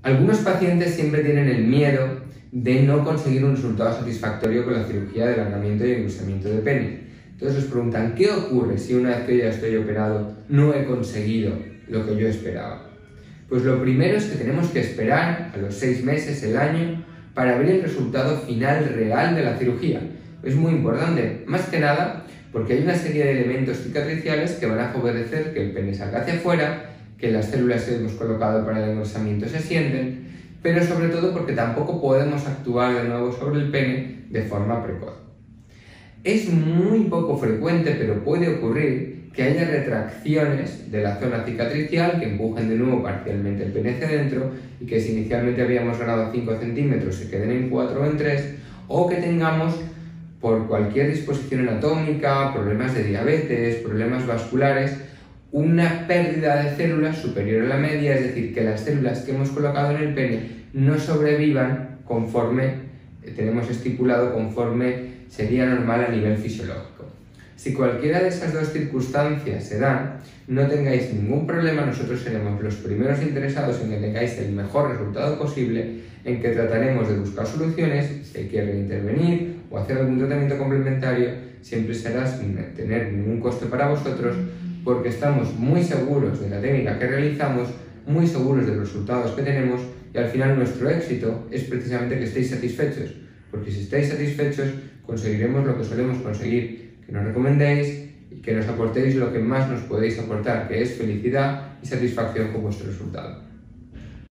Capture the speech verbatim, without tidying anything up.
Algunos pacientes siempre tienen el miedo de no conseguir un resultado satisfactorio con la cirugía de alargamiento y engrosamiento de pene. Entonces nos preguntan, ¿qué ocurre si una vez que ya estoy operado no he conseguido lo que yo esperaba? Pues lo primero es que tenemos que esperar a los seis meses, el año, para ver el resultado final real de la cirugía. Es muy importante, más que nada porque hay una serie de elementos cicatriciales que van a favorecer que el pene salga hacia afuera, que las células que hemos colocado para el engrosamiento se sienten, pero sobre todo porque tampoco podemos actuar de nuevo sobre el pene de forma precoz. Es muy poco frecuente, pero puede ocurrir que haya retracciones de la zona cicatricial que empujen de nuevo parcialmente el pene hacia adentro y que si inicialmente habíamos ganado cinco centímetros se queden en cuatro o en tres, o que tengamos por cualquier disposición anatómica, problemas de diabetes, problemas vasculares, una pérdida de células superior a la media, es decir, que las células que hemos colocado en el pene no sobrevivan conforme tenemos estipulado, conforme sería normal a nivel fisiológico. Si cualquiera de esas dos circunstancias se dan, no tengáis ningún problema, nosotros seremos los primeros interesados en que tengáis el mejor resultado posible, en que trataremos de buscar soluciones, si hay que intervenir o hacer algún tratamiento complementario, siempre será sin tener ningún coste para vosotros, porque estamos muy seguros de la técnica que realizamos, muy seguros de los resultados que tenemos y al final nuestro éxito es precisamente que estéis satisfechos, porque si estáis satisfechos conseguiremos lo que solemos conseguir, que nos recomendéis y que nos aportéis lo que más nos podéis aportar, que es felicidad y satisfacción con vuestro resultado.